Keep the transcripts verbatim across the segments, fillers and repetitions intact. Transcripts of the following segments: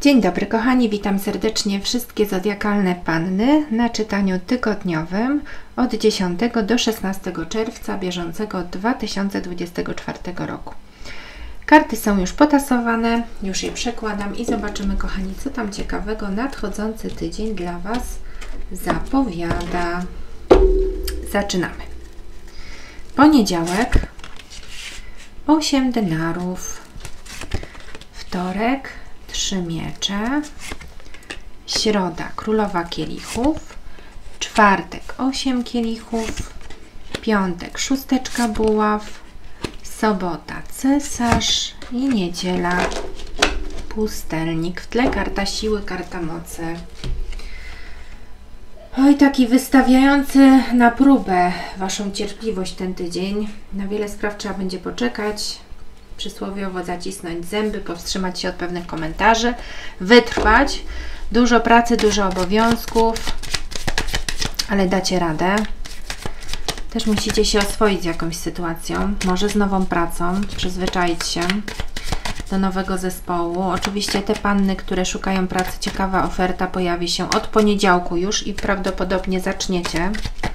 Dzień dobry kochani, witam serdecznie wszystkie zodiakalne panny na czytaniu tygodniowym od dziesiątego do szesnastego czerwca bieżącego dwa tysiące dwudziestego czwartego roku. Karty są już potasowane, już je przekładam i zobaczymy kochani, co tam ciekawego nadchodzący tydzień dla Was zapowiada. Zaczynamy. Poniedziałek osiem denarów, wtorek trzy miecze, środa królowa kielichów, czwartek osiem kielichów, piątek szósteczka buław, sobota cesarz i niedziela pustelnik. W tle karta siły, karta mocy. Oj, taki wystawiający na próbę Waszą cierpliwość ten tydzień. Na wiele spraw trzeba będzie poczekać, przysłowiowo zacisnąć zęby, powstrzymać się od pewnych komentarzy, wytrwać. Dużo pracy, dużo obowiązków, ale dacie radę. Też musicie się oswoić z jakąś sytuacją, może z nową pracą, przyzwyczaić się do nowego zespołu. Oczywiście te panny, które szukają pracy, ciekawa oferta pojawi się od poniedziałku już i prawdopodobnie zaczniecie.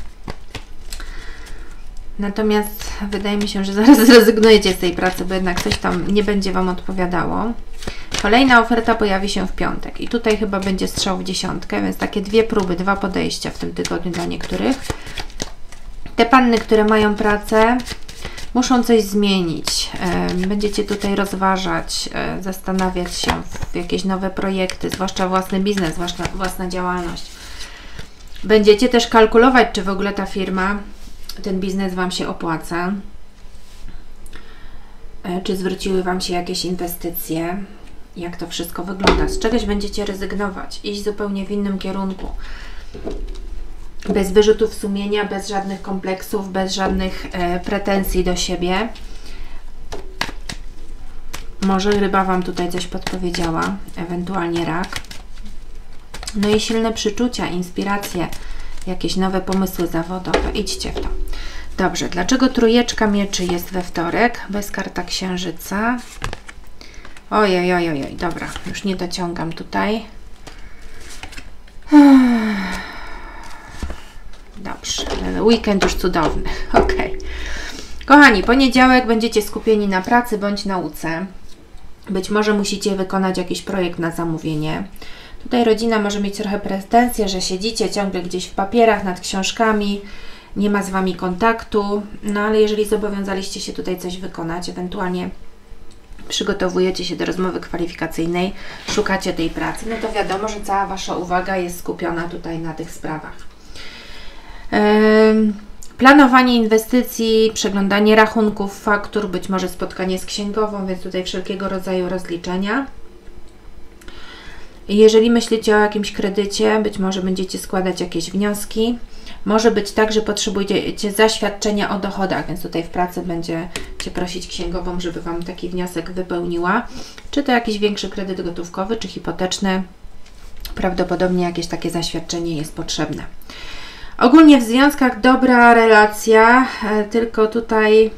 Natomiast wydaje mi się, że zaraz zrezygnujecie z tej pracy, bo jednak coś tam nie będzie Wam odpowiadało. Kolejna oferta pojawi się w piątek i tutaj chyba będzie strzał w dziesiątkę, więc takie dwie próby, dwa podejścia w tym tygodniu dla niektórych. Te panny, które mają pracę, muszą coś zmienić. Będziecie tutaj rozważać, zastanawiać się w jakieś nowe projekty, zwłaszcza własny biznes, zwłaszcza własna działalność. Będziecie też kalkulować, czy w ogóle ta firma, ten biznes Wam się opłaca, czy zwróciły Wam się jakieś inwestycje, jak to wszystko wygląda. Z czegoś będziecie rezygnować, iść zupełnie w innym kierunku. Bez wyrzutów sumienia, bez żadnych kompleksów, bez żadnych e, pretensji do siebie. Może ryba Wam tutaj coś podpowiedziała, ewentualnie rak. No i silne przyczucia, inspiracje, jakieś nowe pomysły zawodowe. Idźcie w to. Dobrze, dlaczego trójeczka mieczy jest we wtorek? Bez karta księżyca. Ojej, ojej, ojej, dobra, już nie dociągam tutaj. Dobrze, weekend już cudowny. Ok. Kochani, poniedziałek będziecie skupieni na pracy bądź nauce. Być może musicie wykonać jakiś projekt na zamówienie. Tutaj rodzina może mieć trochę pretensje, że siedzicie ciągle gdzieś w papierach, nad książkami, nie ma z Wami kontaktu, no ale jeżeli zobowiązaliście się tutaj coś wykonać, ewentualnie przygotowujecie się do rozmowy kwalifikacyjnej, szukacie tej pracy, no to wiadomo, że cała Wasza uwaga jest skupiona tutaj na tych sprawach. Yy, planowanie inwestycji, przeglądanie rachunków, faktur, być może spotkanie z księgową, więc tutaj wszelkiego rodzaju rozliczenia. Jeżeli myślicie o jakimś kredycie, być może będziecie składać jakieś wnioski. Może być tak, że potrzebujecie zaświadczenia o dochodach, więc tutaj w pracy będziecie prosić księgową, żeby Wam taki wniosek wypełniła. Czy to jakiś większy kredyt gotówkowy, czy hipoteczny. Prawdopodobnie jakieś takie zaświadczenie jest potrzebne. Ogólnie w związkach dobra relacja, tylko tutaj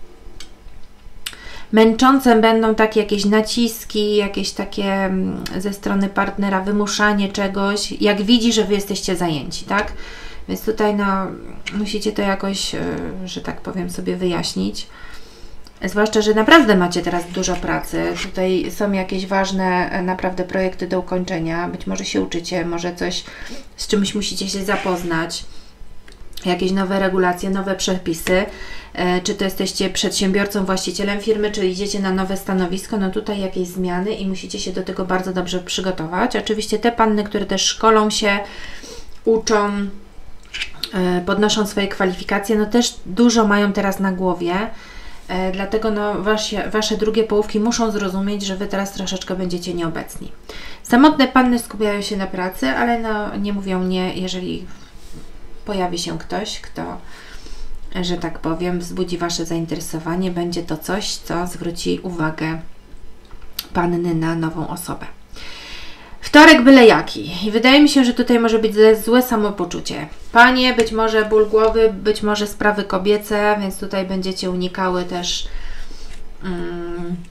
męczące będą takie jakieś naciski, jakieś takie ze strony partnera wymuszanie czegoś, jak widzi, że Wy jesteście zajęci, tak? Więc tutaj no, musicie to jakoś, że tak powiem, sobie wyjaśnić. Zwłaszcza, że naprawdę macie teraz dużo pracy. Tutaj są jakieś ważne naprawdę projekty do ukończenia. Być może się uczycie, może coś, z czymś musicie się zapoznać. Jakieś nowe regulacje, nowe przepisy. E, czy to jesteście przedsiębiorcą, właścicielem firmy, czy idziecie na nowe stanowisko, no tutaj jakieś zmiany i musicie się do tego bardzo dobrze przygotować. Oczywiście te panny, które też szkolą się, uczą, e, podnoszą swoje kwalifikacje, no też dużo mają teraz na głowie. E, dlatego no, wasze, wasze drugie połówki muszą zrozumieć, że Wy teraz troszeczkę będziecie nieobecni. Samotne panny skupiają się na pracy, ale no, nie mówią nie, jeżeli pojawi się ktoś, kto, że tak powiem, wzbudzi Wasze zainteresowanie. Będzie to coś, co zwróci uwagę panny na nową osobę. Wtorek byle jaki. I wydaje mi się, że tutaj może być złe samopoczucie. Panie, być może ból głowy, być może sprawy kobiece, więc tutaj będziecie unikały też um,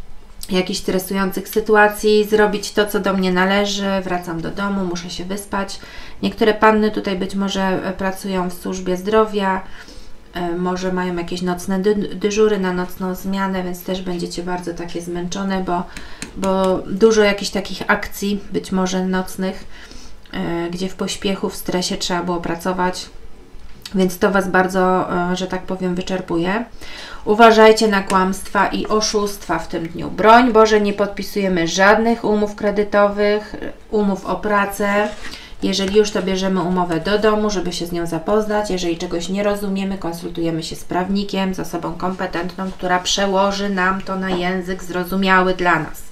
jakichś stresujących sytuacji, zrobić to, co do mnie należy, wracam do domu, muszę się wyspać. Niektóre panny tutaj być może pracują w służbie zdrowia, może mają jakieś nocne dy dyżury na nocną zmianę, więc też będziecie bardzo takie zmęczone, bo, bo dużo jakichś takich akcji, być może nocnych, gdzie w pośpiechu, w stresie trzeba było pracować, więc to Was bardzo, że tak powiem, wyczerpuje. Uważajcie na kłamstwa i oszustwa w tym dniu. Broń Boże, nie podpisujemy żadnych umów kredytowych, umów o pracę. Jeżeli już, to bierzemy umowę do domu, żeby się z nią zapoznać. Jeżeli czegoś nie rozumiemy, konsultujemy się z prawnikiem, z osobą kompetentną, która przełoży nam to na język zrozumiały dla nas.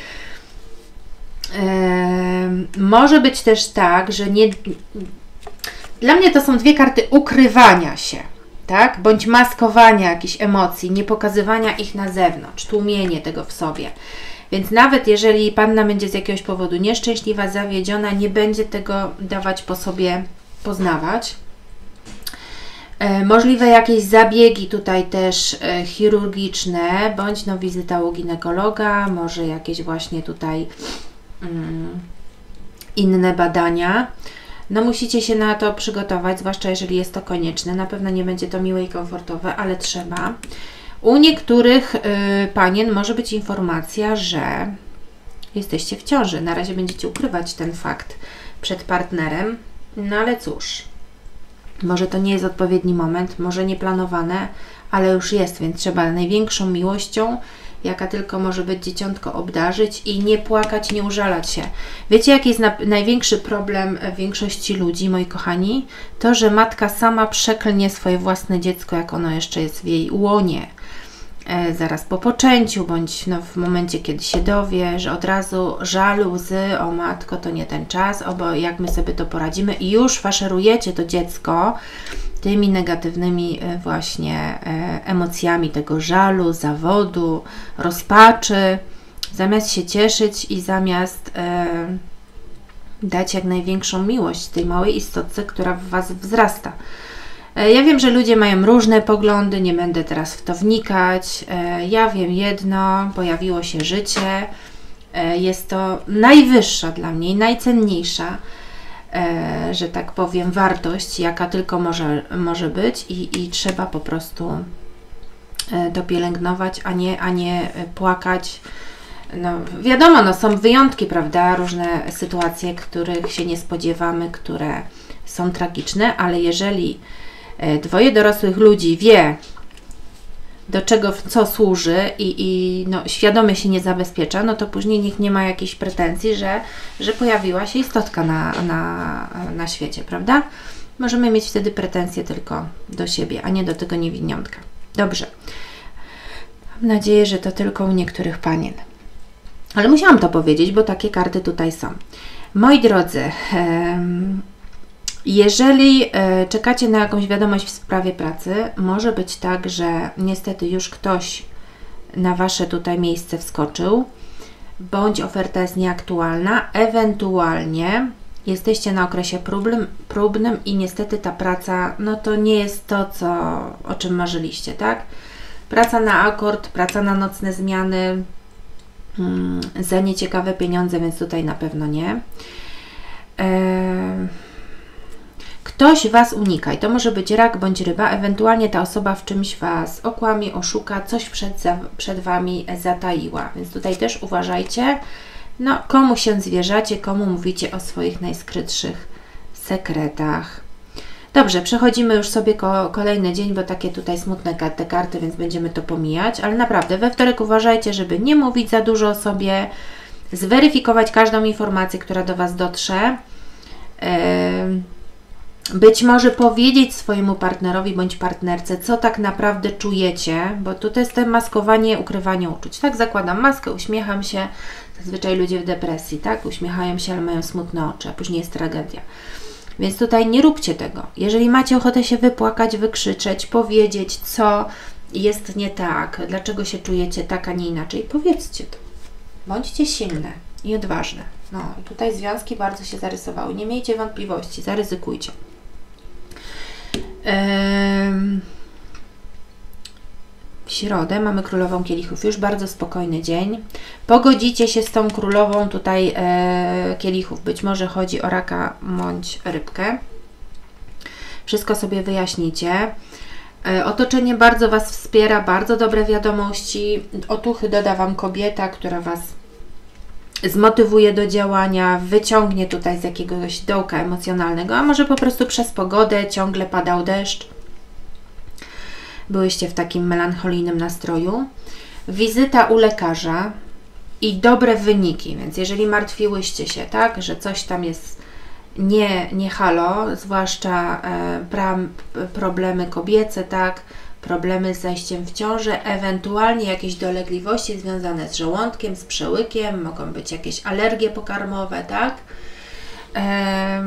Yy, może być też tak, że nie... Dla mnie to są dwie karty ukrywania się, tak? Bądź maskowania jakichś emocji, nie pokazywania ich na zewnątrz, tłumienie tego w sobie. Więc nawet jeżeli panna będzie z jakiegoś powodu nieszczęśliwa, zawiedziona, nie będzie tego dawać po sobie poznawać. E, możliwe jakieś zabiegi tutaj też e, chirurgiczne, bądź no wizyta u ginekologa, może jakieś właśnie tutaj mm, inne badania. No musicie się na to przygotować, zwłaszcza jeżeli jest to konieczne. Na pewno nie będzie to miłe i komfortowe, ale trzeba. U niektórych y, panien może być informacja, że jesteście w ciąży. Na razie będziecie ukrywać ten fakt przed partnerem, no ale cóż, może to nie jest odpowiedni moment, może nieplanowane, ale już jest, więc trzeba największą miłością, jaka tylko może być, dzieciątko obdarzyć i nie płakać, nie użalać się. Wiecie, jaki jest na, największy problem większości ludzi, moi kochani? To, że matka sama przeklnie swoje własne dziecko, jak ono jeszcze jest w jej łonie. E, zaraz po poczęciu, bądź no, w momencie, kiedy się dowie, że od razu żal, łzy, o matko, to nie ten czas, o bo jak my sobie to poradzimy i już faszerujecie to dziecko tymi negatywnymi właśnie emocjami tego żalu, zawodu, rozpaczy, zamiast się cieszyć i zamiast e, dać jak największą miłość tej małej istotce, która w Was wzrasta. E, ja wiem, że ludzie mają różne poglądy, nie będę teraz w to wnikać. E, ja wiem jedno, pojawiło się życie, e, jest to najwyższa dla mnie i najcenniejsza, E, że tak powiem, wartość, jaka tylko może, może być i, i trzeba po prostu e, to pielęgnować, a nie, a nie płakać. No, wiadomo, no, są wyjątki, prawda, różne sytuacje, których się nie spodziewamy, które są tragiczne, ale jeżeli e, dwoje dorosłych ludzi wie, do czego, co służy i, i no, świadomie się nie zabezpiecza, no to później nikt nie ma jakichś pretensji, że, że pojawiła się istotka na, na, na świecie, prawda? Możemy mieć wtedy pretensje tylko do siebie, a nie do tego niewiniątka. Dobrze. Mam nadzieję, że to tylko u niektórych panien. Ale musiałam to powiedzieć, bo takie karty tutaj są. Moi drodzy, em, jeżeli e, czekacie na jakąś wiadomość w sprawie pracy, może być tak, że niestety już ktoś na Wasze tutaj miejsce wskoczył, bądź oferta jest nieaktualna, ewentualnie jesteście na okresie próbnym, próbnym i niestety ta praca, no to nie jest to, co, o czym marzyliście, tak? Praca na akord, praca na nocne zmiany, hmm, za nieciekawe pieniądze, więc tutaj na pewno nie. Eee, Ktoś Was unika i to może być rak bądź ryba, ewentualnie ta osoba w czymś Was okłamie, oszuka, coś przed, za, przed Wami zataiła. Więc tutaj też uważajcie, no, komu się zwierzacie, komu mówicie o swoich najskrytszych sekretach. Dobrze, przechodzimy już sobie ko kolejny dzień, bo takie tutaj smutne te karty, więc będziemy to pomijać, ale naprawdę we wtorek uważajcie, żeby nie mówić za dużo o sobie, zweryfikować każdą informację, która do Was dotrze. Yy, Być może powiedzieć swojemu partnerowi bądź partnerce, co tak naprawdę czujecie, bo tutaj jest to maskowanie, ukrywanie uczuć. Tak, zakładam maskę, uśmiecham się, zazwyczaj ludzie w depresji, tak, uśmiechają się, ale mają smutne oczy, a później jest tragedia. Więc tutaj nie róbcie tego. Jeżeli macie ochotę się wypłakać, wykrzyczeć, powiedzieć, co jest nie tak, dlaczego się czujecie tak, a nie inaczej, powiedzcie to. Bądźcie silne i odważne. No, tutaj związki bardzo się zarysowały. Nie miejcie wątpliwości, zaryzykujcie. w środę mamy królową kielichów, już bardzo spokojny dzień. Pogodzicie się z tą królową tutaj e, kielichów, być może chodzi o raka bądź rybkę. Wszystko sobie wyjaśnicie. E, otoczenie bardzo Was wspiera, bardzo dobre wiadomości. Otuchy doda Wam kobieta, która Was zmotywuje do działania, wyciągnie tutaj z jakiegoś dołka emocjonalnego, a może po prostu przez pogodę ciągle padał deszcz. Byłyście w takim melancholijnym nastroju. Wizyta u lekarza i dobre wyniki, więc jeżeli martwiłyście się, tak, że coś tam jest nie, nie halo, zwłaszcza e, pra, problemy kobiece, tak, problemy z zajściem w ciążę, ewentualnie jakieś dolegliwości związane z żołądkiem, z przełykiem, mogą być jakieś alergie pokarmowe, tak. E,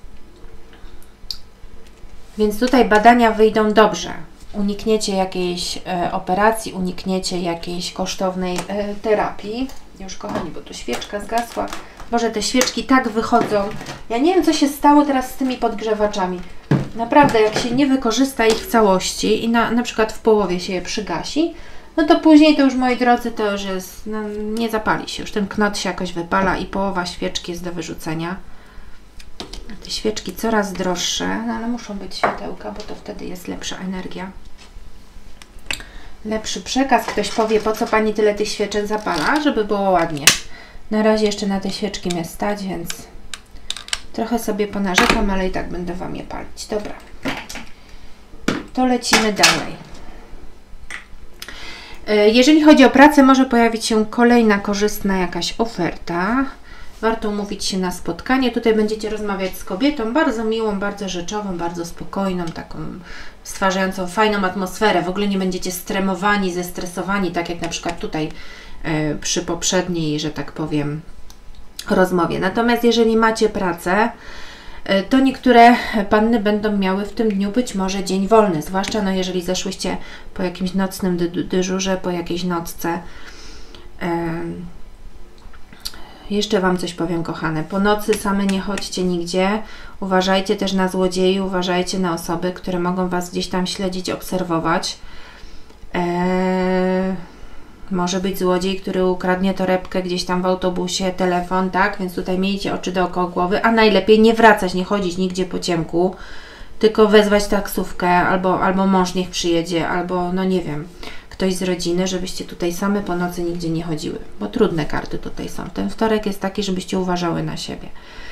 więc tutaj badania wyjdą dobrze. Unikniecie jakiejś e, operacji, unikniecie jakiejś kosztownej e, terapii. Już kochani, bo tu świeczka zgasła. Boże, te świeczki tak wychodzą. Ja nie wiem, co się stało teraz z tymi podgrzewaczami. Naprawdę, jak się nie wykorzysta ich w całości i na, na przykład w połowie się je przygasi, no to później to już, moi drodzy, to już jest, no, nie zapali się. Już ten knot się jakoś wypala i połowa świeczki jest do wyrzucenia. Te świeczki coraz droższe, no ale muszą być światełka, bo to wtedy jest lepsza energia. Lepszy przekaz. Ktoś powie, po co Pani tyle tych świeczek zapala? Żeby było ładnie. Na razie jeszcze na te świeczki mnie stać, więc trochę sobie ponarzekam, ale i tak będę Wam je palić. Dobra. To lecimy dalej. Jeżeli chodzi o pracę, może pojawić się kolejna korzystna jakaś oferta. Warto umówić się na spotkanie. Tutaj będziecie rozmawiać z kobietą bardzo miłą, bardzo rzeczową, bardzo spokojną, taką stwarzającą fajną atmosferę. W ogóle nie będziecie stremowani, zestresowani, tak jak na przykład tutaj e, przy poprzedniej, że tak powiem, rozmowie. Natomiast jeżeli macie pracę, e, to niektóre panny będą miały w tym dniu być może dzień wolny, zwłaszcza no, jeżeli zeszłyście po jakimś nocnym dy dyżurze, po jakiejś nocce. E, Jeszcze Wam coś powiem, kochane. Po nocy same nie chodźcie nigdzie. Uważajcie też na złodziei, uważajcie na osoby, które mogą Was gdzieś tam śledzić, obserwować. Eee, może być złodziej, który ukradnie torebkę gdzieś tam w autobusie, telefon, tak? Więc tutaj miejcie oczy dookoła głowy, a najlepiej nie wracać, nie chodzić nigdzie po ciemku, tylko wezwać taksówkę, albo, albo mąż niech przyjedzie, albo no nie wiem, ktoś z rodziny, żebyście tutaj same po nocy nigdzie nie chodziły, bo trudne karty tutaj są. Ten wtorek jest taki, żebyście uważały na siebie.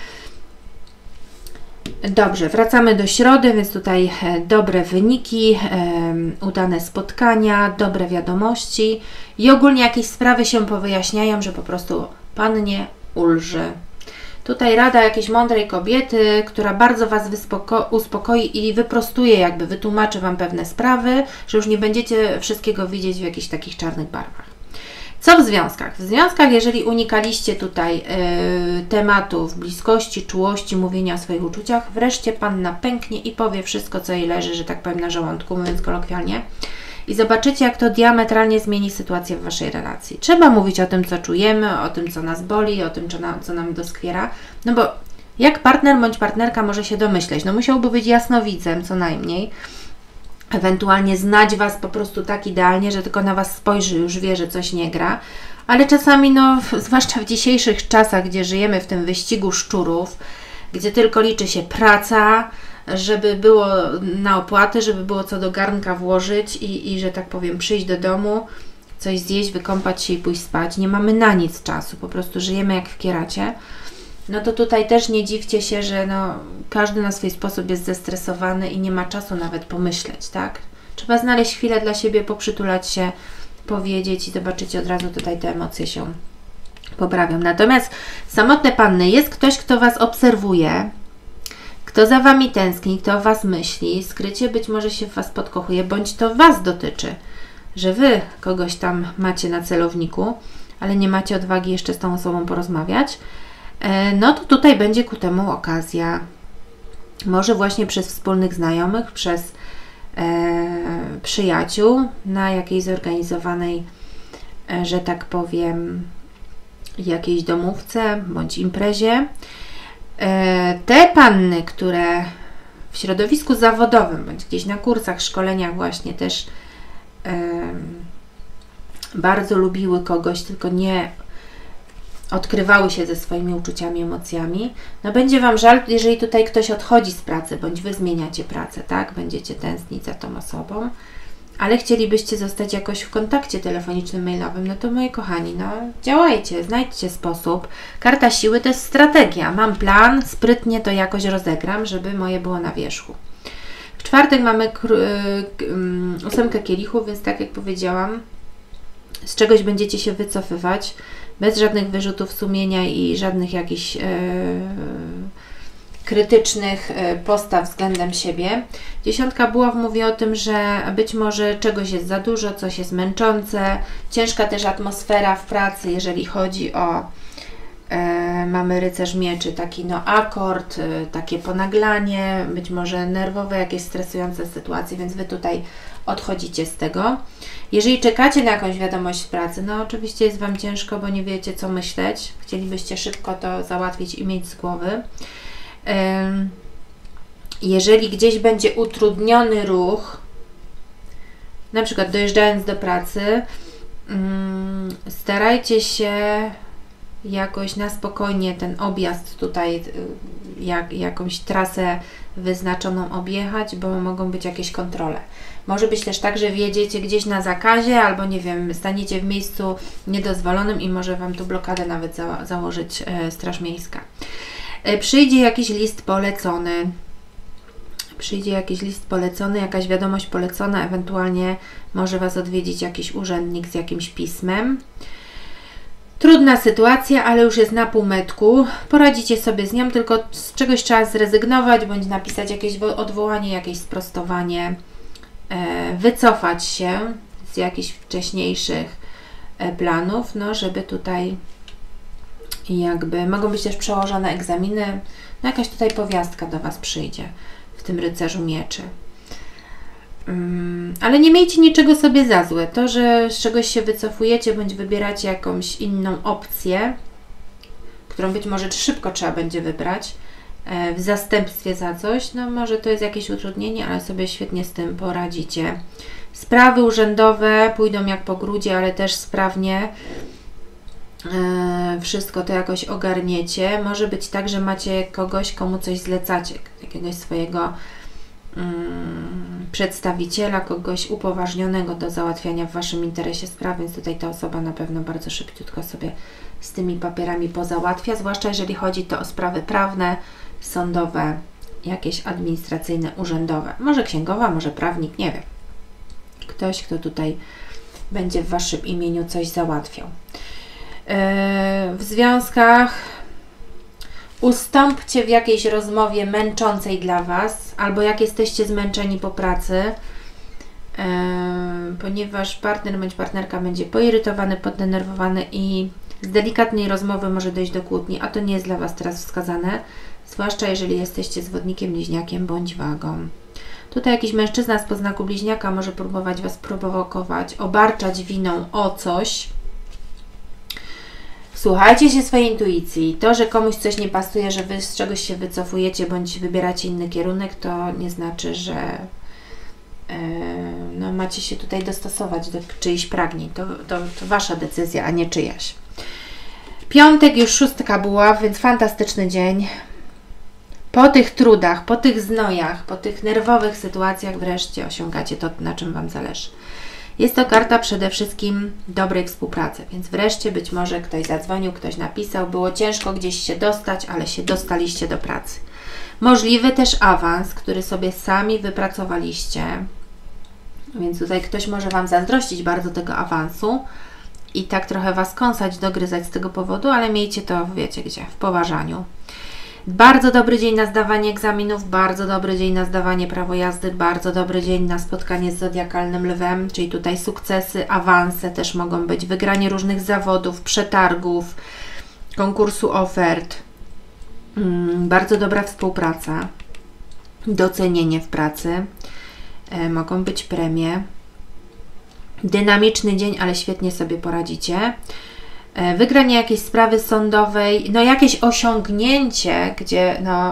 Dobrze, wracamy do środy, więc tutaj dobre wyniki, um, udane spotkania, dobre wiadomości i ogólnie jakieś sprawy się powyjaśniają, że po prostu Pannie ulży. Tutaj rada jakiejś mądrej kobiety, która bardzo Was uspokoi i wyprostuje, jakby wytłumaczy Wam pewne sprawy, że już nie będziecie wszystkiego widzieć w jakichś takich czarnych barwach. Co w związkach? W związkach, jeżeli unikaliście tutaj yy, tematów bliskości, czułości, mówienia o swoich uczuciach, wreszcie Panna pęknie i powie wszystko, co jej leży, że tak powiem, na żołądku, mówiąc kolokwialnie. I zobaczycie, jak to diametralnie zmieni sytuację w Waszej relacji. Trzeba mówić o tym, co czujemy, o tym, co nas boli, o tym, co nam, co nam doskwiera. No bo jak partner bądź partnerka może się domyśleć? No musiałby być jasnowidzem co najmniej. Ewentualnie znać Was po prostu tak idealnie, że tylko na Was spojrzy, już wie, że coś nie gra. Ale czasami, no, zwłaszcza w dzisiejszych czasach, gdzie żyjemy w tym wyścigu szczurów, gdzie tylko liczy się praca, żeby było na opłaty, żeby było co do garnka włożyć i, i, że tak powiem, przyjść do domu, coś zjeść, wykąpać się i pójść spać. Nie mamy na nic czasu, po prostu żyjemy jak w kieracie. No to tutaj też nie dziwcie się, że no, każdy na swój sposób jest zestresowany i nie ma czasu nawet pomyśleć, tak? Trzeba znaleźć chwilę dla siebie, poprzytulać się, powiedzieć i zobaczycie, od razu tutaj te emocje się poprawią. Natomiast samotne panny, jest ktoś, kto Was obserwuje, kto za Wami tęskni, kto o Was myśli, skrycie być może się w Was podkochuje, bądź to Was dotyczy, że Wy kogoś tam macie na celowniku, ale nie macie odwagi jeszcze z tą osobą porozmawiać, no to tutaj będzie ku temu okazja. Może właśnie przez wspólnych znajomych, przez e, przyjaciół, na jakiejś zorganizowanej, e, że tak powiem, jakiejś domówce bądź imprezie. E, te panny, które w środowisku zawodowym, bądź gdzieś na kursach, szkoleniach właśnie też e, bardzo lubiły kogoś, tylko nie odkrywały się ze swoimi uczuciami, emocjami. No będzie Wam żal, jeżeli tutaj ktoś odchodzi z pracy, bądź Wy zmieniacie pracę, tak? Będziecie tęsknić za tą osobą, ale chcielibyście zostać jakoś w kontakcie telefonicznym, mailowym, no to moi kochani, no działajcie, znajdźcie sposób. Karta siły to jest strategia. Mam plan, sprytnie to jakoś rozegram, żeby moje było na wierzchu. W czwartek mamy ósemkę kielichów, więc tak jak powiedziałam, z czegoś będziecie się wycofywać, bez żadnych wyrzutów sumienia i żadnych jakichś yy, krytycznych postaw względem siebie. Dziesiątka buław mówi o tym, że być może czegoś jest za dużo, coś jest męczące, ciężka też atmosfera w pracy, jeżeli chodzi o e, mamy rycerz mieczy, taki no akord, e, takie ponaglanie, być może nerwowe, jakieś stresujące sytuacje, więc Wy tutaj odchodzicie z tego. Jeżeli czekacie na jakąś wiadomość z pracy, no oczywiście jest Wam ciężko, bo nie wiecie co myśleć, chcielibyście szybko to załatwić i mieć z głowy. Jeżeli gdzieś będzie utrudniony ruch, na przykład dojeżdżając do pracy, starajcie się jakoś na spokojnie ten objazd tutaj, jak, jakąś trasę wyznaczoną objechać, bo mogą być jakieś kontrole. Może być też tak, że wjedziecie gdzieś na zakazie, albo nie wiem, staniecie w miejscu niedozwolonym i może Wam tu blokadę nawet za, założyć e, Straż Miejska. Przyjdzie jakiś list polecony, przyjdzie jakiś list polecony, jakaś wiadomość polecona, ewentualnie może Was odwiedzić jakiś urzędnik z jakimś pismem. Trudna sytuacja, ale już jest na półmetku. Poradzicie sobie z nią, tylko z czegoś trzeba zrezygnować, bądź napisać jakieś odwołanie, jakieś sprostowanie, wycofać się z jakichś wcześniejszych planów, no żeby tutaj i jakby mogą być też przełożone egzaminy, no jakaś tutaj powiastka do Was przyjdzie w tym rycerzu mieczy. Um, ale nie miejcie niczego sobie za złe. To, że z czegoś się wycofujecie, bądź wybieracie jakąś inną opcję, którą być może szybko trzeba będzie wybrać e, w zastępstwie za coś, no może to jest jakieś utrudnienie, ale sobie świetnie z tym poradzicie. Sprawy urzędowe pójdą jak po grudzie, ale też sprawnie. Wszystko to jakoś ogarniecie. Może być tak, że macie kogoś, komu coś zlecacie, jakiegoś swojego um, przedstawiciela, kogoś upoważnionego do załatwiania w Waszym interesie spraw, więc tutaj ta osoba na pewno bardzo szybciutko sobie z tymi papierami pozałatwia, zwłaszcza jeżeli chodzi to o sprawy prawne, sądowe, jakieś administracyjne, urzędowe. Może księgowa, może prawnik, nie wiem. Ktoś, kto tutaj będzie w Waszym imieniu coś załatwiał. W związkach ustąpcie w jakiejś rozmowie męczącej dla Was, albo jak jesteście zmęczeni po pracy, ponieważ partner bądź partnerka będzie poirytowany, poddenerwowany i z delikatnej rozmowy może dojść do kłótni, a to nie jest dla Was teraz wskazane, zwłaszcza jeżeli jesteście zwodnikiem, bliźniakiem bądź wagą. Tutaj jakiś mężczyzna z podznaku bliźniaka może próbować Was prowokować, obarczać winą o coś. Słuchajcie się swojej intuicji. To, że komuś coś nie pasuje, że Wy z czegoś się wycofujecie bądź wybieracie inny kierunek, to nie znaczy, że yy, no, macie się tutaj dostosować do czyichś pragnień. To, to, to Wasza decyzja, a nie czyjaś. Piątek już szóstka buław, więc fantastyczny dzień. Po tych trudach, po tych znojach, po tych nerwowych sytuacjach wreszcie osiągacie to, na czym Wam zależy. Jest to karta przede wszystkim dobrej współpracy, więc wreszcie być może ktoś zadzwonił, ktoś napisał, było ciężko gdzieś się dostać, ale się dostaliście do pracy. Możliwy też awans, który sobie sami wypracowaliście, więc tutaj ktoś może Wam zazdrościć bardzo tego awansu i tak trochę Was kąsać, dogryzać z tego powodu, ale miejcie to, wiecie gdzie, w poważaniu. Bardzo dobry dzień na zdawanie egzaminów, bardzo dobry dzień na zdawanie prawo jazdy, bardzo dobry dzień na spotkanie z zodiakalnym lwem, czyli tutaj sukcesy, awanse też mogą być, wygranie różnych zawodów, przetargów, konkursu ofert, hmm, bardzo dobra współpraca, docenienie w pracy, e, mogą być premie, dynamiczny dzień, ale świetnie sobie poradzicie. Wygranie jakiejś sprawy sądowej, no jakieś osiągnięcie, gdzie no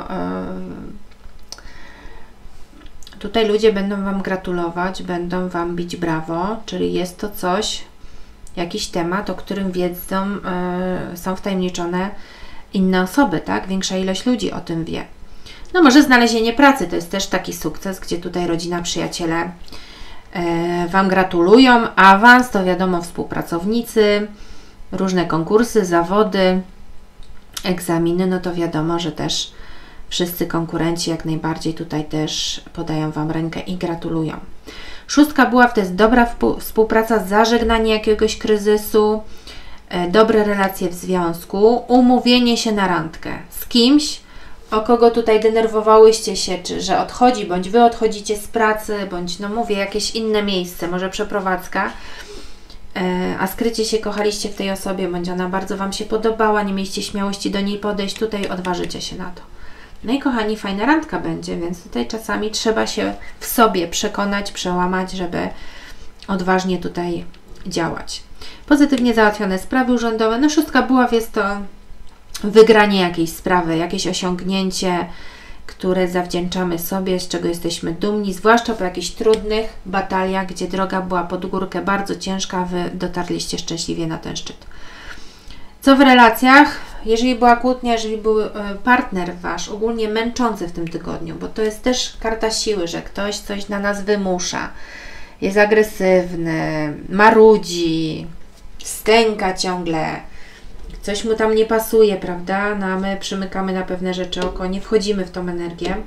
yy, tutaj ludzie będą Wam gratulować, będą Wam bić brawo, czyli jest to coś, jakiś temat, o którym wiedzą, yy, są wtajemniczone inne osoby, tak? Większa ilość ludzi o tym wie. No może znalezienie pracy, to jest też taki sukces, gdzie tutaj rodzina, przyjaciele yy, Wam gratulują. Awans to wiadomo współpracownicy, różne konkursy, zawody, egzaminy, no to wiadomo, że też wszyscy konkurenci jak najbardziej tutaj też podają Wam rękę i gratulują. Szóstka buław to jest dobra współpraca, zażegnanie jakiegoś kryzysu, e, dobre relacje w związku, umówienie się na randkę z kimś, o kogo tutaj denerwowałyście się, czy że odchodzi, bądź Wy odchodzicie z pracy, bądź no mówię, jakieś inne miejsce, może przeprowadzka, e, a skrycie się kochaliście w tej osobie, bądź ona bardzo Wam się podobała, nie mieliście śmiałości do niej podejść, tutaj odważycie się na to. No i kochani, fajna randka będzie, więc tutaj czasami trzeba się w sobie przekonać, przełamać, żeby odważnie tutaj działać. Pozytywnie załatwione sprawy urzędowe. No szóstka buław jest to wygranie jakiejś sprawy, jakieś osiągnięcie, które zawdzięczamy sobie, z czego jesteśmy dumni, zwłaszcza po jakichś trudnych bataliach, gdzie droga była pod górkę bardzo ciężka, a Wy dotarliście szczęśliwie na ten szczyt. Co w relacjach? Jeżeli była kłótnia, jeżeli był partner Wasz ogólnie męczący w tym tygodniu, bo to jest też karta siły, że ktoś coś na nas wymusza, jest agresywny, marudzi, stęka ciągle, coś mu tam nie pasuje, prawda? No a my przymykamy na pewne rzeczy oko, nie wchodzimy w tą energię,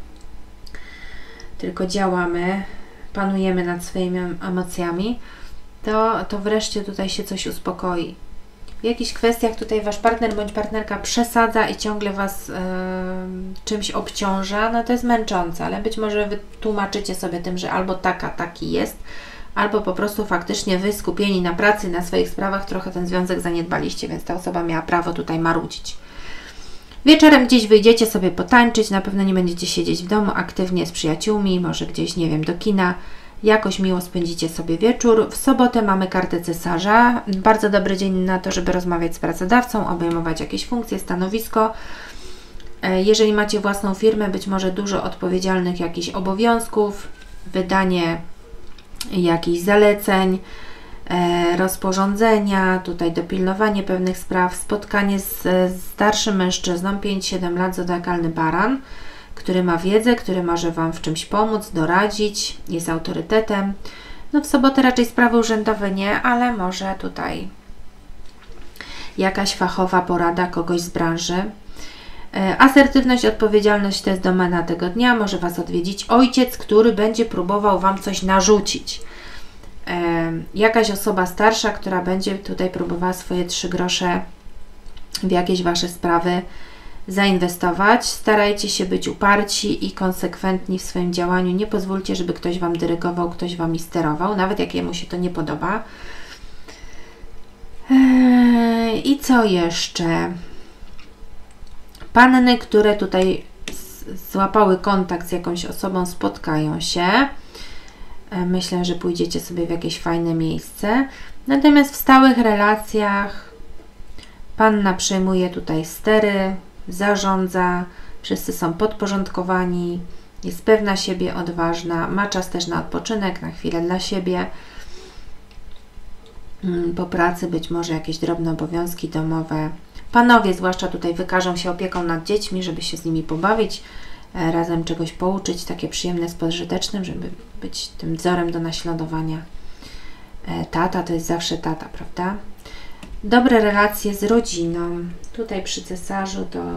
tylko działamy, panujemy nad swoimi emocjami, to, to wreszcie tutaj się coś uspokoi. W jakichś kwestiach tutaj Wasz partner bądź partnerka przesadza i ciągle Was yy, czymś obciąża, no to jest męczące, ale być może Wy tłumaczycie sobie tym, że albo taka, taki jest, albo po prostu faktycznie Wy skupieni na pracy, na swoich sprawach, trochę ten związek zaniedbaliście, więc ta osoba miała prawo tutaj marudzić. Wieczorem gdzieś wyjdziecie sobie potańczyć, na pewno nie będziecie siedzieć w domu aktywnie z przyjaciółmi, może gdzieś, nie wiem, do kina, jakoś miło spędzicie sobie wieczór. W sobotę mamy kartę cesarza. Bardzo dobry dzień na to, żeby rozmawiać z pracodawcą, obejmować jakieś funkcje, stanowisko. Jeżeli macie własną firmę, być może dużo odpowiedzialnych jakichś obowiązków, wydanie jakichś zaleceń, rozporządzenia, tutaj dopilnowanie pewnych spraw, spotkanie z starszym mężczyzną, pięć siedem lat, zodiakalny baran, który ma wiedzę, który może Wam w czymś pomóc, doradzić, jest autorytetem. No w sobotę raczej sprawy urzędowe nie, ale może tutaj jakaś fachowa porada kogoś z branży. Asertywność, odpowiedzialność to jest domena tego dnia. Może Was odwiedzić ojciec, który będzie próbował Wam coś narzucić. Jakaś osoba starsza, która będzie tutaj próbowała swoje trzy grosze w jakieś Wasze sprawy zainwestować. Starajcie się być uparci i konsekwentni w swoim działaniu. Nie pozwólcie, żeby ktoś Wam dyrygował, ktoś Wami sterował, nawet jak jemu się to nie podoba. I co jeszcze? Panny, które tutaj złapały kontakt z jakąś osobą, spotkają się. Myślę, że pójdziecie sobie w jakieś fajne miejsce. Natomiast w stałych relacjach panna przejmuje tutaj stery, zarządza, wszyscy są podporządkowani, jest pewna siebie, odważna, ma czas też na odpoczynek, na chwilę dla siebie. Po pracy być może jakieś drobne obowiązki domowe. Panowie zwłaszcza tutaj wykażą się opieką nad dziećmi, żeby się z nimi pobawić, razem czegoś pouczyć, takie przyjemne z pożytecznym, żeby być tym wzorem do naśladowania. Tata to jest zawsze tata, prawda? Dobre relacje z rodziną. Tutaj przy cesarzu to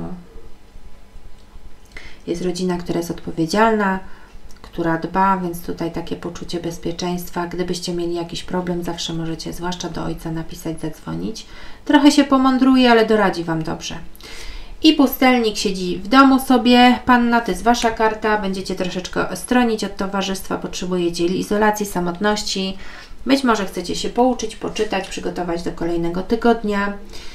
jest rodzina, która jest odpowiedzialna, która dba, więc tutaj takie poczucie bezpieczeństwa. Gdybyście mieli jakiś problem, zawsze możecie, zwłaszcza do ojca, napisać, zadzwonić. Trochę się pomądruje, ale doradzi Wam dobrze. I pustelnik siedzi w domu sobie. Panna, to jest Wasza karta. Będziecie troszeczkę stronić od towarzystwa, potrzebujecie izolacji, samotności. Być może chcecie się pouczyć, poczytać, przygotować do kolejnego tygodnia.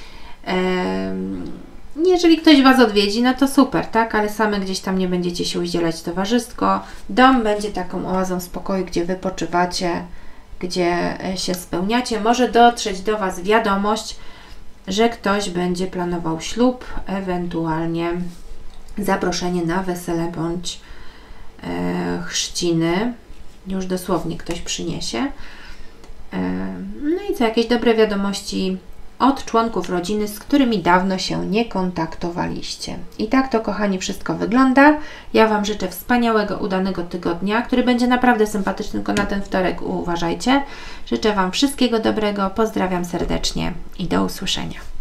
Jeżeli ktoś Was odwiedzi, no to super, tak? Ale same gdzieś tam nie będziecie się udzielać towarzysko. Dom będzie taką oazą spokoju, gdzie wypoczywacie, gdzie się spełniacie. Może dotrzeć do Was wiadomość, że ktoś będzie planował ślub, ewentualnie zaproszenie na wesele bądź e, chrzciny. Już dosłownie ktoś przyniesie. No i co, jakieś dobre wiadomości od członków rodziny, z którymi dawno się nie kontaktowaliście. I tak to, kochani, wszystko wygląda. Ja Wam życzę wspaniałego, udanego tygodnia, który będzie naprawdę sympatyczny, tylko na ten wtorek uważajcie. Życzę Wam wszystkiego dobrego, pozdrawiam serdecznie i do usłyszenia.